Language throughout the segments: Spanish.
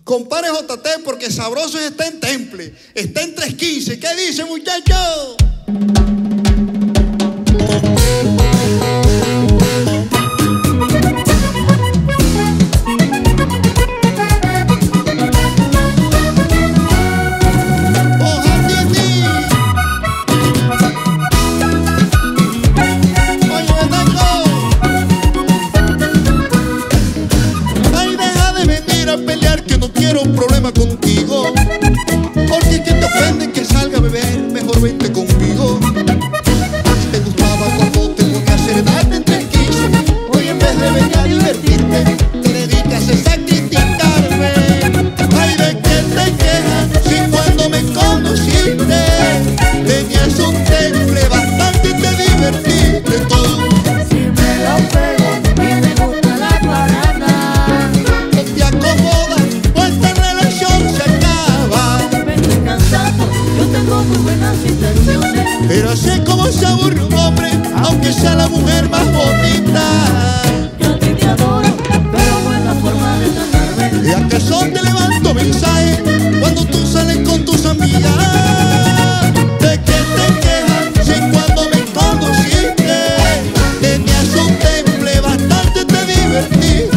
Compare JT porque sabroso está en Temple. Está en 315. ¿Qué dice, muchachos? Un problema contigo, porque es que te ofende que salga a beber, mejor vente conmigo. Si te gustaba cuando te ponía a hacer edad en 315, hoy en vez de venir a divertirte, te dedicas a criticarme. Ay, ¿de qué te quejas si cuando me conociste tenías un temple bastante y te divertiste tú? Si me lo pego y me gusta la parada, no te acomodas. Muy buenas intenciones, pero sé cómo se aburre un hombre, aunque sea la mujer más bonita. Yo a ti te adoro, pero buena forma de tratarme. ¿Y acaso te levanto mensaje cuando tú sales con tus amigas? ¿De qué te quejas si cuando me conociste tenías un temple bastante te divertiste?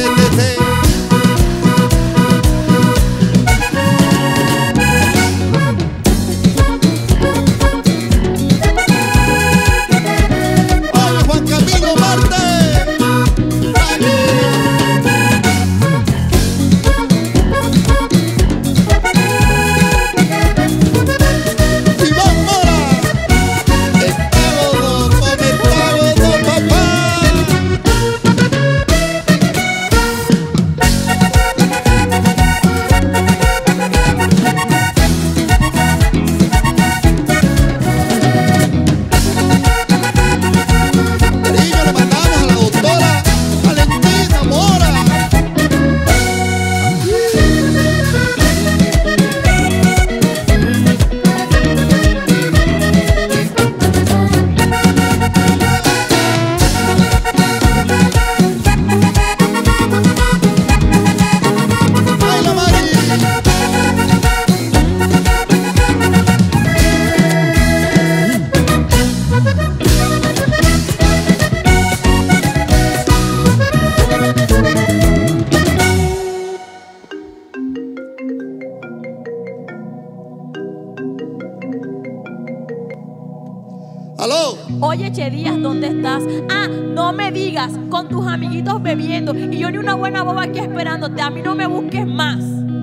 ¿Aló? Oye, Che Díaz, ¿dónde estás? Ah, no me digas, con tus amiguitos bebiendo y yo ni una buena boba aquí esperándote. A mí no me busques más.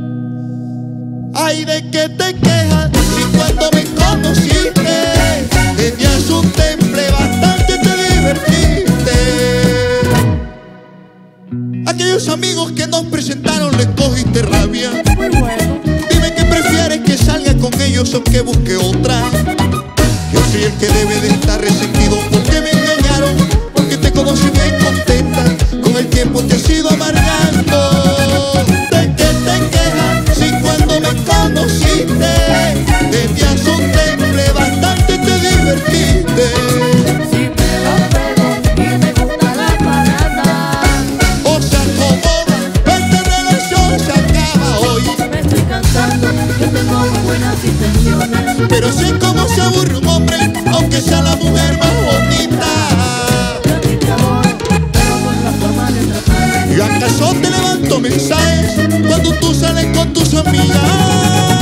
Ay, ¿de qué te quejas si cuando me conociste tenías un temple bastante te divertiste? Aquellos amigos que nos presentaron les cogiste rabia. Muy bueno. Dime que prefieres que salga con ellos o que busque otra. Yo soy el que debe de estar resentido porque me engañaron, porque te conocí bien contenta, con el tiempo te has ido amargando. ¿De qué te quejas si cuando me conociste tenías un temple bastante y te divertiste? Si me lo pego y me gusta la parada, O se acomoda, esta relación se acaba hoy. me estoy cansando, yo tengo muy buenas intenciones, pero sé cómo se aburre un hombre, aunque sea la mujer más bonita. yo a ti te adoro, pero buena forma de tratarme. ¿Y acaso te levanto mensajes cuando tú sales con tus amigas?